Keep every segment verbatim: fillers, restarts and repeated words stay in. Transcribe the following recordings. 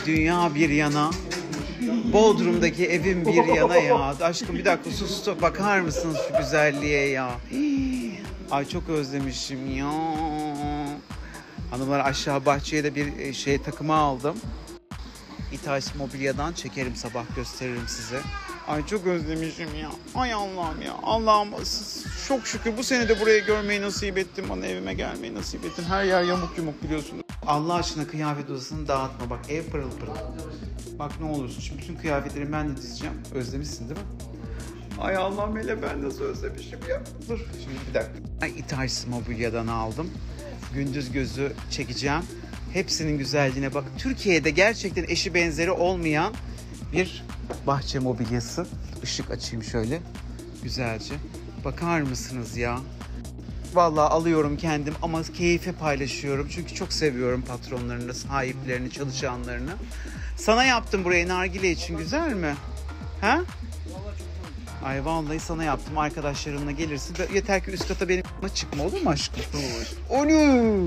dünya bir yana. Bodrum'daki evim bir yana ya. Aşkım bir dakika sus, sus bakar mısınız şu güzelliğe ya. Hii. Ay çok özlemişim ya. Hanımlar aşağı bahçeye de bir şey takımı aldım. İtaç Mobilya'dan çekerim sabah, gösteririm size. Ay çok özlemişim ya. Ay Allah'ım ya. Allah'ım çok şükür bu sene de burayı görmeyi nasip ettin bana, evime gelmeyi nasip ettin. Her yer yamuk yumuk biliyorsunuz. Allah aşkına kıyafet odasını dağıtma. Bak ev pırıl pırıl. Bak ne olursun. Şimdi bütün kıyafetlerimi ben de dizeceğim. Özlemişsin değil mi? Ay Allah'ım hele ben nasıl özlemişim ya. Dur şimdi bir dakika. Ay İtaç Mobilya'dan aldım. Gündüz gözü çekeceğim. Hepsinin güzelliğine bak. Türkiye'de gerçekten eşi benzeri olmayan bir bahçe mobilyası. Işık açayım şöyle. Güzelce. Bakar mısınız ya? Vallahi alıyorum kendim ama keyfe paylaşıyorum. Çünkü çok seviyorum patronlarını, sahiplerini, çalışanlarını. Sana yaptım burayı nargile için, güzel mi? Ha? Ay vallahi sana yaptım, arkadaşlarınla gelirsin. Yeter ki üst kata benim çıkma, olur mu aşkım? Onu.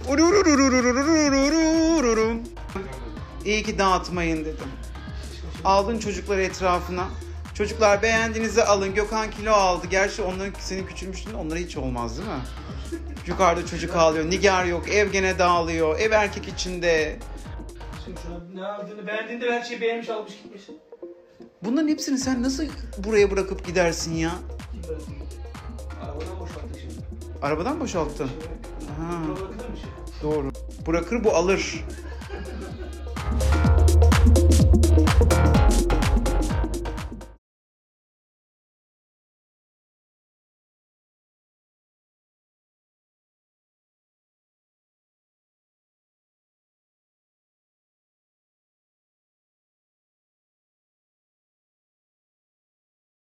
İyi ki dağıtmayın dedim. Aldın çocukları etrafına. Çocuklar beğendiğinizi alın. Gökhan kilo aldı. Gerçi onların senin küçülmüştün, onlara hiç olmaz değil mi? Yukarıda çocuk ağlıyor. Nigar yok. Ev gene dağılıyor. Ev erkek içinde. Şimdi sana ne aldığını beğendiğinde her şeyi beğenmiş almış gitmişsin. Bunların hepsini sen nasıl buraya bırakıp gidersin ya? Kim bıraktı? Arabadan boşalttık şimdi. Arabadan boşalttın. Şimdi. Ha, Bırakılır mı şey? doğru. Bırakır bu alır.